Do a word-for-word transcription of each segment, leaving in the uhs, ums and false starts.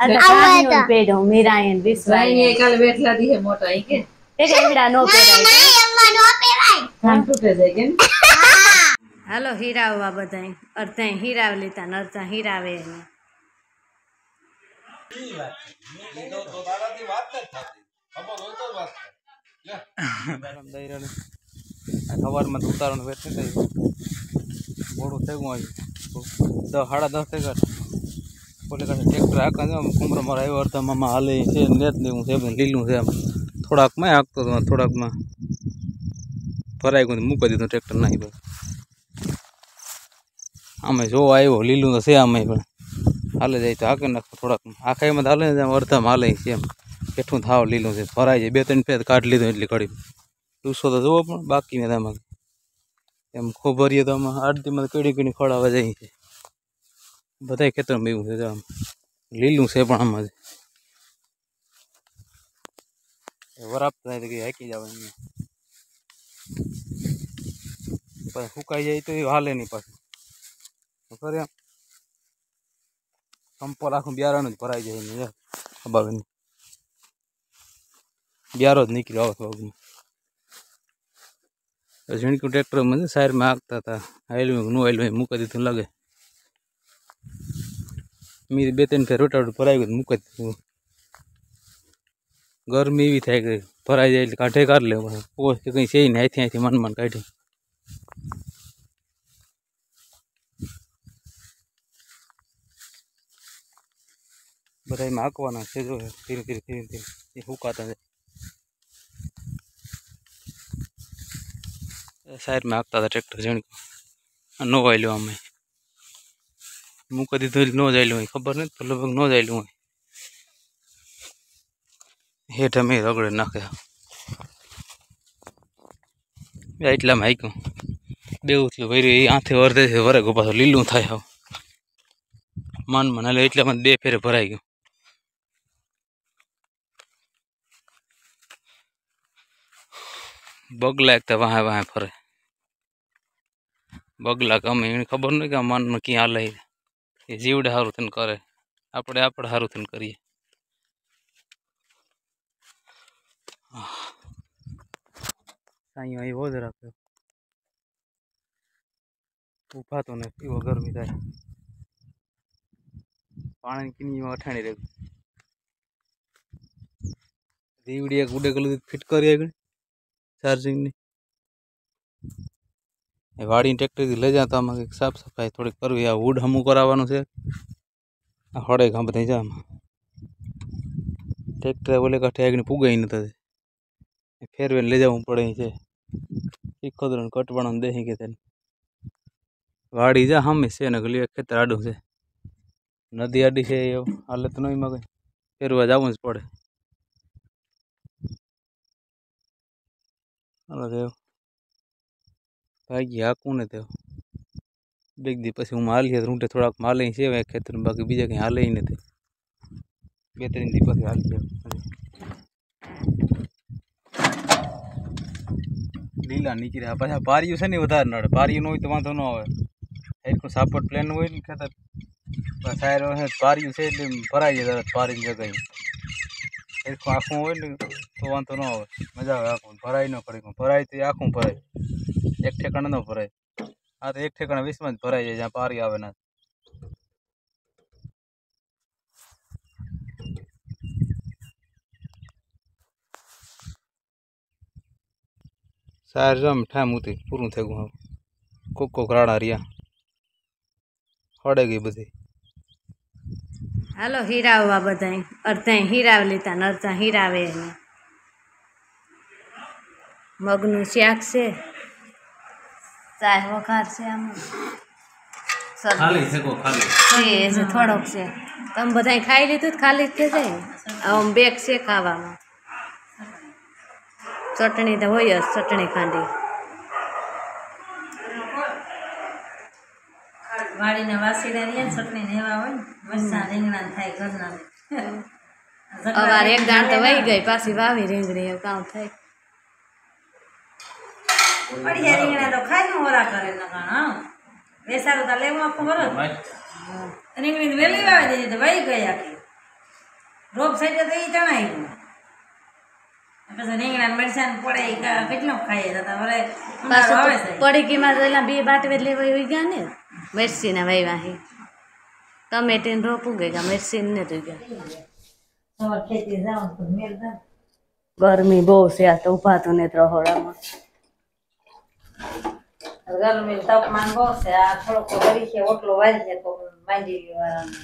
आता कानियों पेड़ों मेरा ये विश्वास ये कल बैठला दी है मोटा ही के एक एवड़ा नो पेराय नहीं अम्मा नो पेराय हम टूटे जाए हालो हीरा हुआ बधाई अरते हीरा लेता नरता हीरा वे ने ये तो तो दादा की बात नहीं थाती अब वो तो बात ले गरम दई रे खबर में उतारण बैठे थे मोड़ो थे गो दस साढ़ा दस थे कर बोले का ट्रैक्टर आ का कुमरो मरायो और त मामा हाले से नेत ने से लीलू से थोड़ा में आकतो थोड़ा में भराई को मुक दीधो ट्रैक्टर नहीं बस आमे जो आयो लीलू तो से आमे पण हाले जाए तो आके नाख थोड़ा आखाई में हाले अर्धा में हाले से केठू थाव लीलू से भराई जाए बे तीन फेर काट लीधो एटली कड़ी टूसो तो जो पण बाकी में तम एम खोबरिए तो हम आरती में कड़ी कड़ी खड़ावा जाए छे बधाई खेतर में बेवू छे लीलू से पण आम वराप थाय तो हाकी जावे पर हुकाई जाए तो हाले नहीं पास तो करे संपल आखू बियारण ज भराई जाए नहीं खबर नहीं बियारो ज निकली आवत बागू झीण को ट्रेक्टर में साइड में आगता था आयल में नो आयल में मुका दी लगे मेरी बे तीन फेर रोटा भराई गई मुका दी गर्मी भी थाय गई भराई जाए काठे कर ले पोस कहीं से नहीं थी थी मन मन काढ़ी बधाई में आंकवाना है जो है धीरे धीरे धीरे धीरे ये हुकाता है साइड में आगता था ट्रैक्टर जण को नो आयलो आमे मुक दीधो नो जायलो खबर नहीं तो लगभग नो जायलो हेठ में रगड़े नाखे एटला में हाक्यू बेवू थी भाई आथे वर्धे से वरे पास लीलू थाय मन मन हाले एटला में बे फेरे भराई गयो बगला एक वहाँ वहाँ फरे बगला कम खबर नहीं कि मन में क्या हाल है जीवड़े हारू थन करे आपड़े आपड़े हारू थन करिए साई आई वो जरा उफा तो नहीं वो गर्मी थाय पानी किनी अठाणी रे जीवड़ी एक गुडे कल फिट करी चार्जिंग नहीं वाड़ी ट्रेक्टर ले जाता हम साफ सफाई थोड़ी करवी आ वुड हमू करावानुं छे हड़े घा बधाई जा ट्रेक्टर बोले काठे आगे पुगाई नता फेरवे ले जावू पड़े छे इकोदरन कटवाणो देही के तेन वाड़ी जा हम से ने गली खेतर आडू छे नदी आडी छे हाले तो नहीं मगे फेरवा जावू ज पड़े अरे भाई आकू ने तो बेग दी पछी हूँ हाल रूटे थोड़ा माले से खेतर में बाकी बीजा कहीं हाले ही नहीं बे तीन दी पछी हाल लीला नीकळ्या पाछा पारियो छे ने वधारे नड़े पारियो न होय तो वांधो न आवे एक सापट प्लेन होय ने खेतर सायरो है पारियो छे એટલે ભરાઈ જાય પારી જગ્યાએ एक आखू होय ने तो वांधो न आवे मजा आवे आखू भराई न करे भराई तो आखू भराई एक ठेकाणे न भराय आ तो एक ठेकाणे वीस में भराई जाए जहाँ पारी आवे ना सार जम ठाम होती पूरू थे गु कोक कोक राड़ा रिया हड़े गई बधी हालो हीरा हुआ बधाई अरते हीरा लेता नरता हीरा वे ने मगनु शाक से चाय वखार से आम खाली से को खाली से से थोड़ोक से तम बधाई खाई लीधुं तो खाली थे जाए आम बेग से खावा चटनी तो होय चटनी खांडी वाड़ी ने वासी रिया चटनी नेवा होय मरसा રીંગણા થાય ઘરના अवार एक दाण तो वही गई पासी वावी રીંગણી काम थाय बढ़िया રીંગણા तो खाई में ओरा करे न काना वैसा तो लेवा खबर રીંગણી वेली वावी दे तो वही गया રોપ સાઈડે તો એ જણાવ્યું પછી રીંગણા મરચાં પડે એ કા- કેટલો ખાઈએ જતા હવે ઉનાળો આવે છે પડીકીમાં તો એલા બે બાટવે લેવા હોય ગયા ને મિરચીના વાવ્યા ટમેટીને રોપું ગયા મિરચીને ને તો ગયા સવાર ખેતી જાવ તો મેળ થાય ગરમી બહુ છે આ તો ઉભા તો ને રહોડામાં ગરમી તાપમાન બહુ છે આ થોડોક વળી છે ઓટલો વાળી છે તો માંડી વાળાને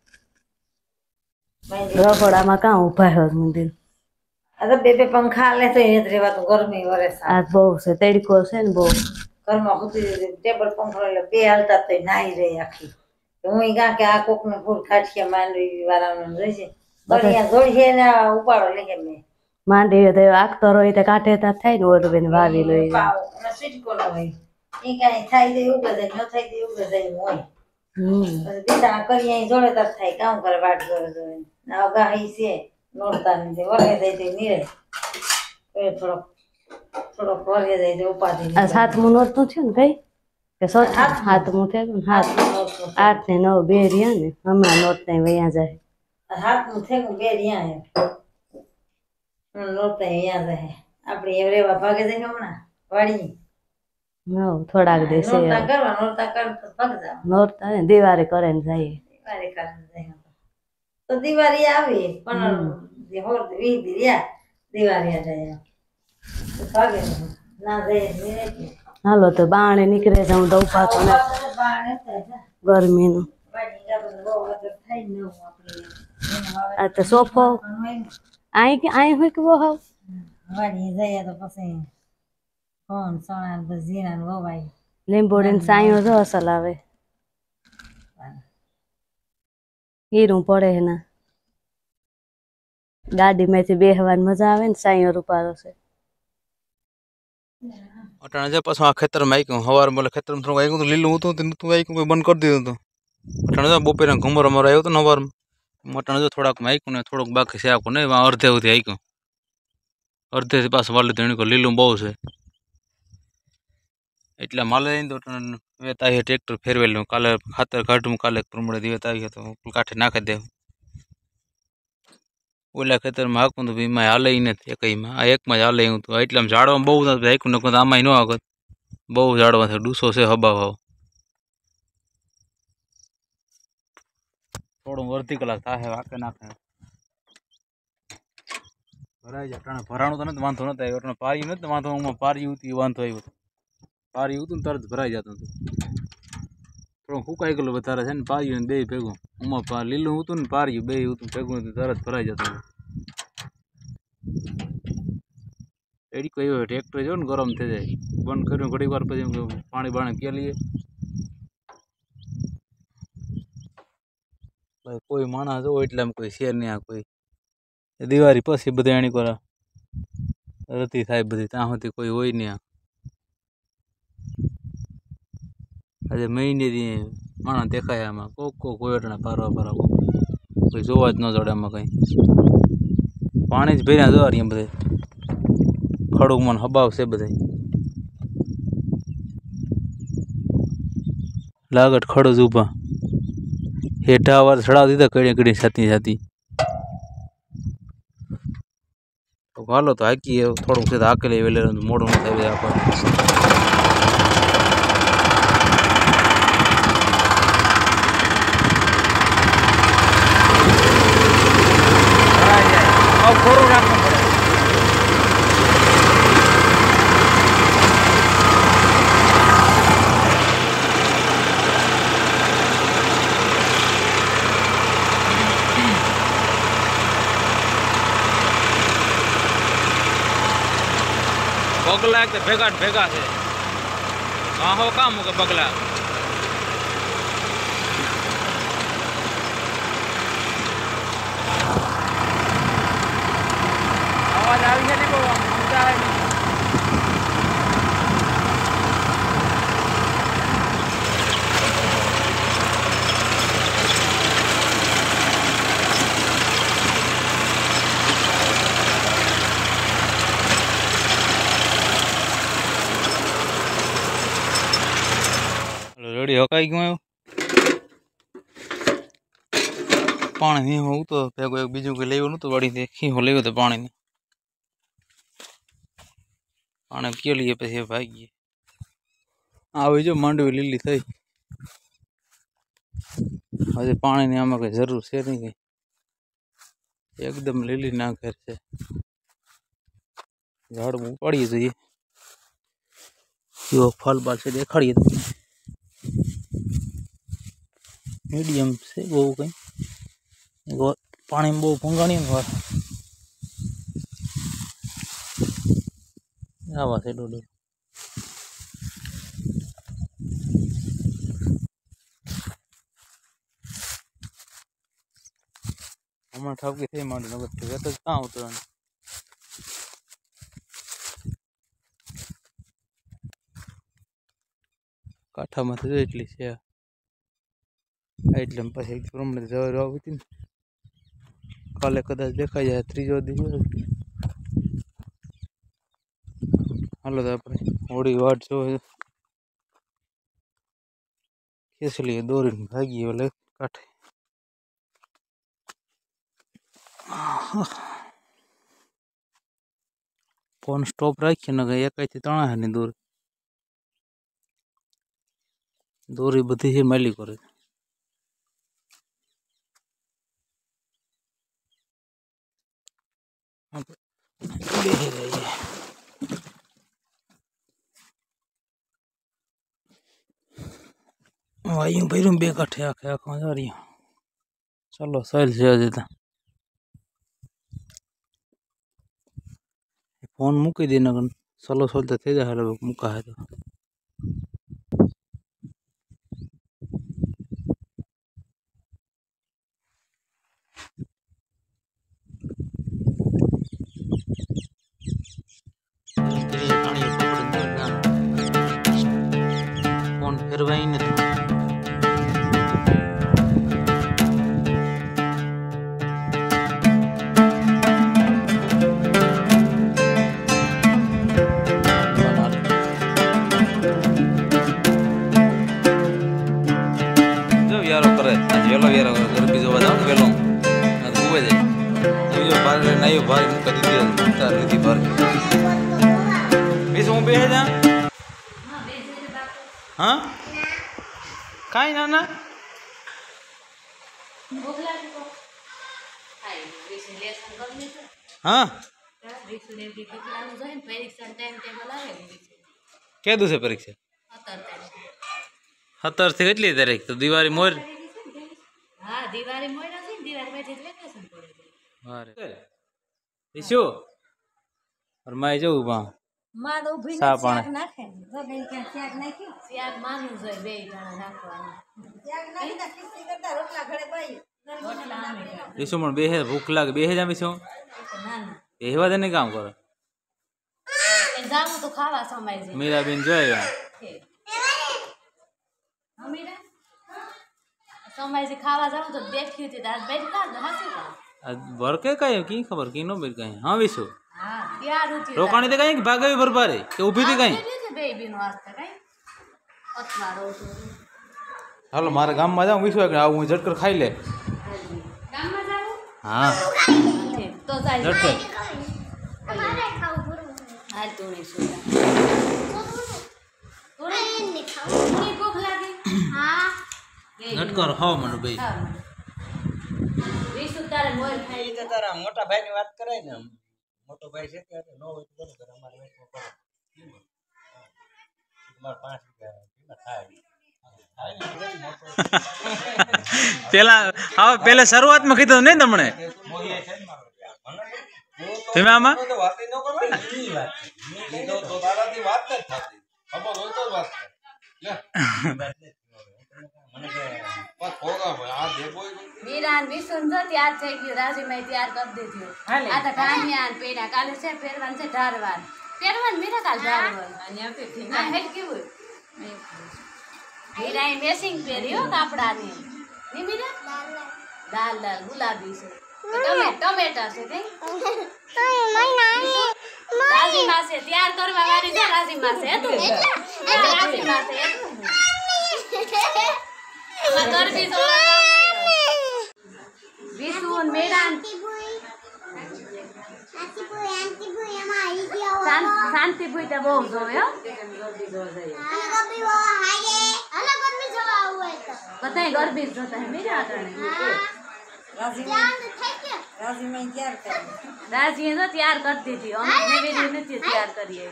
માંડી રહોડામાં કાં ઉભા હોય મંદિર આ તો બે બે પંખા લે તો એ જ રહેવાતું ગરમી વરે આ બહુ છે તડકો છે ને બહુ ઘરમાં સુધી ટેબલ પંખો એટલે બે હાલતા તો નાઈ રહી આખી હું ગા કે આ કોક ને ફૂલ ખાઠિયા માંડવી વાળાનું જોઈ છે બળિયા જોઈ ને આ ઉપાડો લઈ મેં માંડી તો આગતો હોય તો કાંઠે તા થાય ને ઓરબેન વાવી લઈ સ્વીટકો ન હોય એ કાંઈ થાય તો એવું જાય ન થાય તો એવું જાય હોય હમ પછી બીજા કરી અહીં જોડે તાર થાય કામ કરે વાટ જોડે જોડે ના ગાહી છે નોરતા નથી વરે જાય તો નીરે એ થોડોક થોડોક વરે જાય તો ઉપાધિ આ સાતમું નોરતું થયું ને કઈ કે સો સાતમું થયું ને હાથ આઠ ને નવ બે રહ્યા ને હમણાં નોટ ને વયા જાય હાથનું થેગું બે રહ્યા હે નોરતા અહીંયા જાય આપણે એમ રેવા ભાગે જાય હમણાં વાડી નવ થોડાક દેશે નોરતા કરવા નોરતા કર તો ભાગ જાવ નોરતા ને દિવાળી કરે ને જાય દિવાળી કરવા જાય તો દિવાળી આવી પણ જે હોર વીસ દી રહ્યા દિવાળી જાય તો ભાગે ના જાય નહીં હાલો તો બાણે નીકળે જાઉં તો ઉભા તો ને ગરમીનું આ તો સોફો અહીં કે અહીં હોય કે બહુ હાવ વાડી જઈએ તો પછી કોણ સણા ને જીરા ને વવાય લીંબોડી ને સાયો જો અસલ આવે હીરું પડે ના ગાડી માંથી બેહવાની મજા આવે ને સાયો રૂપારો છે અટાણે જે પાછું આ ખેતરમાં આવી ગયું સવારે બોલે ખેતરમાં થોડું આવી ગયું લીલું હતું નતું આવી ગયું બંધ કરી દીધું હતું અટાણે જો બપોરે ઘુમર અમારો આવ્યો હતો ને સવારમાં અટાણે જો થોડાક આવ્યું ને થોડુંક બાકી છે આખું નહીં અડધે સુધી આવી ગયું અડધેથી પાછું વાલી ધણી લીલું બહુ છે એટલે માલે તો વેતા આવી ટ્રેક્ટર ફેરવેલું કાલે ખાતર કાઢવું કાલે પ્રમાણે દિવસ આવી તો કાંઠે નાખી દેવું ઓલા ખેતરમાં હાકું તો એમાં હાલે નથી એકમાં આ એકમાં જ હાલે હું તો એટલામાં ઝાડવામાં બહુ નથી હાકું નખું તો આમાંય ન આગત બહુ ઝાડવા છે ડૂસો છે હબા ભાવ થોડું અડધી કલાક થાય વાકે નાખે ભરાઈ જાય અટાણે ભરાણું તો નથી વાંધો નથી આવ્યો અટાણે પાર્યું નથી વાંધો હું પાર્યું હતું એ વાંધો આવ્યો પાર્યું હતું ને તરત ભરાઈ જતું હતું થોડું ફૂંકાઈ ગયેલું વધારે છે ને પાર્યું ને બે ભેગું ઉમાં લીલું હતું ને પાર્યું બે હતું ભેગું હતું તરત ભરાઈ જતું એડી કોઈ ટ્રેક્ટર જો ને ગરમ થઈ જાય બંધ કર્યું ઘડી વાર પછી પાણી બાણી પી લઈએ ભાઈ કોઈ માણસ જો એટલે આમ કોઈ શેર નહીં આ કોઈ દિવાળી પછી બધા એની કોરા રતી થાય બધી ત્યાં સુધી કોઈ હોય નહીં આ આજે મહિને માણસ દેખાય આમાં કોક કોક કોઈ અટણા પારવા પારવા કોક કોઈ જોવા જ ન જડે આમાં કંઈ પાણી જ ભર્યા જોવા રહ્યા બધે ખડું મને હબાવ છે બધે લાગટ ખડો જ ઊભા હેઠા વાર ચડાવી દીધા કડી કડી સાતી સાતી તો હાલો તો હાકી થોડુંક છે તો હાકેલી વેલે મોડું ન થાય આપણે ખોરું રાખવું પડે બગલા કે ભેગા ભેગા છે હા હો કામ કે બગલા અવાજ આવી છે ને બહુ મજા આવે રેડી હકાઈ ગયું पानी नहीं हो तो भેगो एक बीजू के लेवो तो बड़ी देखी हो लेवो तो पानी ने पानी के लिए पे भागी आवे जो मांडवी लीली थई अजे पानी ने आमा के जरूर से नहीं गई एकदम लीली ना कर से झाड़ में पड़ी જોઈએ यो फल बाल से देखाड़िए तो मीडियम से वो कहीं वो पानी में वो फंगानी है आवा से डोडो हमारे ठाव के थे मांडू नगर थे तो कहाँ उतरा काठा में तो एटली से एटले પછી પ્રમાણે જવાર આવી હતી કાલે કદાચ દેખાઈ જાય ત્રીજો દિવસ હાલો તો આપણે હોળી વાટ જો ખેસલી દોરીને ભાગી ઓલે કાઠે फोन स्टॉप राखी न गई एक तना है दूर दोरी बधी है मैली करे वायु भैरू बे काठे आखे आखा जा रही चलो साइल से आ जाता फोन मूकी देना सलो सोलते थे जा मुका है तो फोन फिर वही नहीं वेलो यार घर बीजो बताओ वेलो घूमे जाए जो बार नहीं बार कदी दिया तार रीति बार बीस में बेह जा हां काई ना ना भूख लागी को आई बीस लेसन करनी है हां बीस ने भी कितना जाए परीक्षा टाइम टेबल आवे के दूसरे परीक्षा सत्तर से કેટલી તારીખ તો દિવાળી મોર हां दिवाली मोयरा से दिवाली में जितले कैसे पड़े अरे ईशु और मैं जो बा मां तो भी साग नाखे गबे के साग नाखी साग मानु जोई बे जणा नाखवाना साग नाखी त किसी करता रोटला घरे बाई रोटला में ईशु मन बेहे भूख लागे बेहे जा ईशु ना ना एवा देने काम कर जामु तो खावा समय जे मेरा बिन जोया हमीरा समय से खावा जाऊं तो बैठी थी आज बैठ का हंसी का आज भर के कहीं की खबर की नो बैठ कहीं हां विशु हां यार रुचि रोकाणी दे कहीं भागे भी बरबारे के ऊभी थी कहीं बेबी नो आज तक अतवा रो तो हालो मारे गाम में जाऊं विशु के आऊं झटकर खाई ले गाम में जाऊं हां तो जाई झटकर हमारे खाऊ गुरु हाल तो नहीं सोता थोड़ी नहीं खाऊ थोड़ी भूख लगी हां झटकर खाओ मन भाई વીસ તારે મોર ખાઈ તો તારા મોટા ભાઈ ની વાત કરાય ને મોટો ભાઈ છે કે નો હોય તો કરે અમારે વેચમાં પડે તમાર પાંચ રૂપિયા થાય પેલા હા પેલે શરૂઆત માં કીધું નહીં તમને તમે આમાં તો વાત ન કરવાની ને ઈ વાત ઈ તો તો દાદાથી વાત જ થતી ખબર હોય તો વાત લે મને કે પત હોગા આ દેખો मीरान भी सुनजो तैयार थे कि राजी मैं तैयार कर देती हूँ आ तो कानियान पेड़ा काले से पेरवन से ढारवान पेरवन मेरा काल ढारवान अन्या पे थी ना हेड क्यों मीरा ये मैचिंग पेरी हो कपड़ा ने नी मीरा लाल लाल गुलाबी से टमे टमेटा से थे तो मैं नानी राजी मां से तैयार करवा वाली से राजी मां से तू राजी मां से मगर भी तो તું મેડા શાંતિ ભૂઈ તો બહુ જોવે હો બધા ગરબી જોતા હે મેરા આટણે राजी है ना तैयार करती थी हम ने भी नहीं तैयार करिए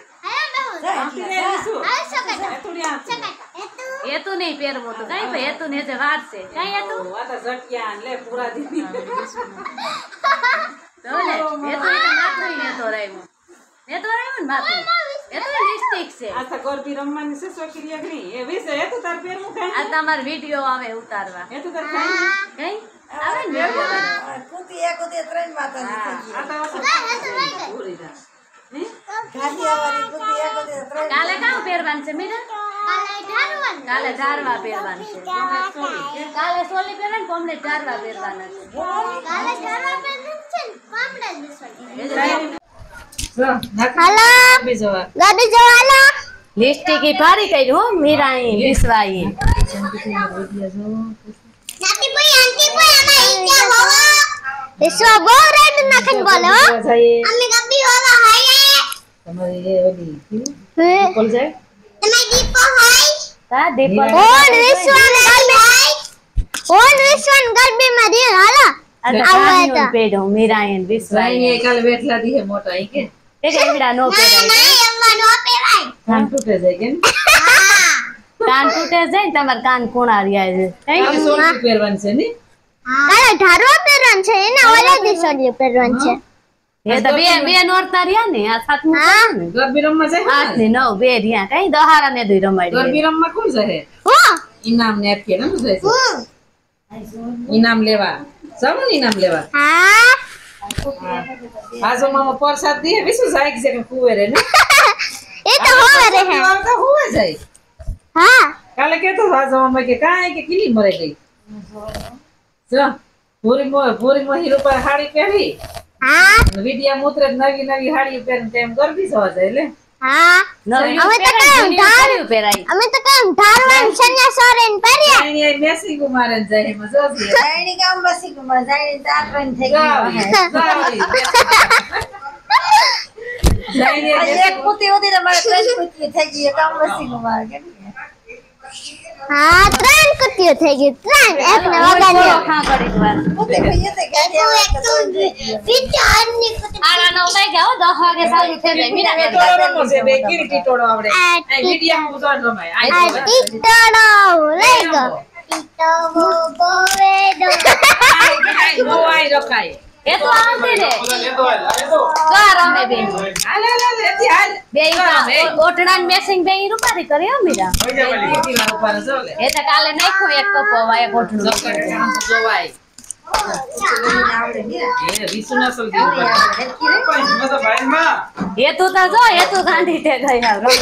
ये तो नहीं पैर वो तो कहीं पे ये तो नहीं जवार से कहीं ये तो वो तो झटकिया ले पूरा दिन तो ले ये तो ये मात्र ही नहीं तो रहे वो ये तो रहे वो मात्र ये तो लिपस्टिक से आज तक और भी रमन से सोचरिया नहीं ये भी से ये तो तार पैर मुख है आज हमार वीडियो आवे उतारवा ये तो तार कहीं कहीं આવે ને કુતી એક કુતી ત્રણ માતા आ तो पूरी दा ગાદીવાળી કુતી એક કુતી ત્રણ કાલે કામ પહેરવાન છે મીરા કાલે ઝારવા પહેરવાન છે કાલે સોલી પહેરવાન કોમલે ઝારવા પહેરવાના છે હાલો भी जोवा ગાડી જવાલો લિસ્ટી કી ફારી કરી હો મીરાઈ વિસવાઈ નાતી બોય આંટી બોય અમા ઈજા હોવા વિશ્વા બહુ રેડ નાખન બોલો અમે ગબ્બી હોવા હાય તમારી ये ओली હે बोल जाए તમે દીપો હાય તા દીપક ઓન વિશ્વાન ગરબી હાય ઓન વિશ્વાન ગરબી માં રે હાલો આવું પેડો મીરાઈ વિસવાઈ ये कल बैठला दी है मोटा ही के એક એવડા નો ના પહેરાય ના એમાં નો પેવાય कान टूटे जाए के હા કાન તૂટે જાય ને તમાર કાન કુણારી આવે काल सोल पेरवन से नी કાલે ધારો પહેરવાન છે એને ઓલા દિસોડી પહેરવાન છે એ તો બે બે નોરતા રહ્યા ને આ સાતમું હા ને गरबी रममा जाए આઠ ને નવ બે રહ્યા કઈ દહારા ને દુઈ રમાડી गरबी रममा कौन जाए હું इनाम ने के ना जाए હું इनाम लेवा सब इनाम लेवा હા आजो मामा प्रसाद दिए विशु जाए के जगह कुवे रे ने એ તો હોવે રે હે तो हुआ जाए હા काले के तो आजो मामा के काहे के किली मरे गई चल पूरी मो पूरी मो हीरो पर हाड़ी पहरी હા विडिया मूत्र नवी नवी हाड़ी पहन टाइम गरबी सवा जाए ले હા નવી હવે તો પહેરાય, કામ જૂની ધાર કર્યું પહેરાય અમે તો કામ ધારવાન સન્યા સોરેન પહેર્યા नहीं नहीं मैसी को मारन जाए मजा से જાણી કામ બસી કુમાર જાણી તારવાન થઈ जावी जावी जाइए એક કુતી હતી ને મારે ત્રણ કુતી થઈ ગઈ કામ બસી કુમાર હા ત્રણ કુતીઓ થઈ ગઈ ત્રણ એક ને વગાડ્યો ખા કરી વાર કુતી ભઈએ તે ગાડી એક તો વિચારની કુતી આરા નો થઈ જાવ દસ વાગે ચાલુ થઈ જાય મીરા ટીટોળો રમો છે બે કીડી ટીટોળો આવડે આ વિડિયા માં ઉતાર રમાય આ ટીટોળો લઈ ગયો ટીટોળો બોવેડો નો આઈ રખાય એ તો આવતી રે લેતો હાલ લેતો કા રમે બેન હાલે હાલે લેતી હાલ બે ઓટડા ને મેસિંગ બે રૂપારી કરી હો મીરા હોઈ જા પેલી ટીટી વાળો પર જોલે એ તો કાલે નાખ્યું એક કપ હવા એક ઓટડું જોકર કામ જોવાય એ વિસુના સૌથી ઉપર પણ મત ભાઈ માં એ તો તા જો એ તો ગાંડી તે ગઈ હાવ રમે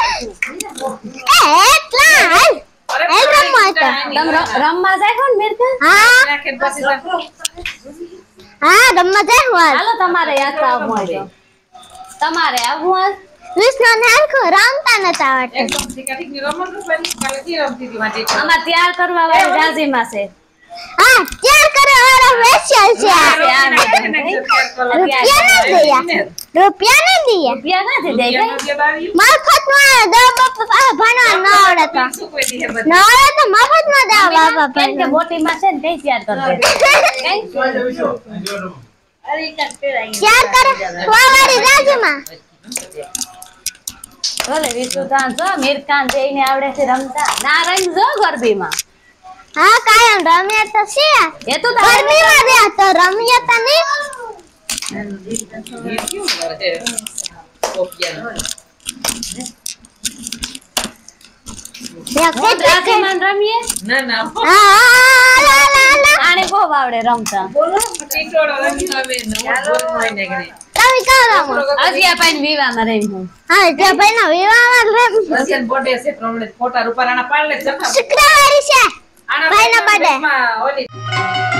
એ એટલા હાલ અરે એ રમવા તો. તમ ર- રમવા જાય કોણ મીરકા હા નાખે પછી હા રમવા જાય હું હાલ હાલો તમારે યાદ આવવું હોય તો તમારે આવવું હોય વિષ્ણુ ને હાલખો રમતા નતા આવડતું એકદમ ઠીક ની રમત રૂપાની કાલે કી રમતી હતી વાટી અમાર તૈયાર કરવા વાળી રાજીમાં છે હા ત્યાર કરે વાળો સ્પેશિયલ છે આ. આ મેડમ રૂપિયા ના દઈએ રૂપિયા ના દઈએ રૂપિયા નથી દઈ ગઈ મફત માં દો બાપા ભણવા ન આવડે તો ન આવડે તો મફત માં દો બાપા કેમ કે ભણવા મોટી માં છે ને કઈ તૈયાર કરી દે ત્યાર કરે વાવાળી રાજમાં ભલે વિશુદાન જો મીરકાન જઈને આવડે છે રમતા ના રમ જો ગરબીમાં હા કાયમ રમ્યા તો છે એ તો તારે ગરમીમાં રહ્યા તો રમ્યા તો નહીં કોણ રાજીમાન રમીએ ના ના હા લા લા લા આને બહુ આવડે રમતા ટીટોળો રમી આવે ને બોલ હોય ને કે તમે કાં રમો અજિયા પાઈને વિવામાં રહી હું હા ત્યાં ભાઈ ના વિવાહમાં રમ રસિયન બોડે છે પ્રમાણે ફોટા રૂપારાના પાડલે જખા શુક્રવારી છે આના ભાઈના birthday. માં ઓલી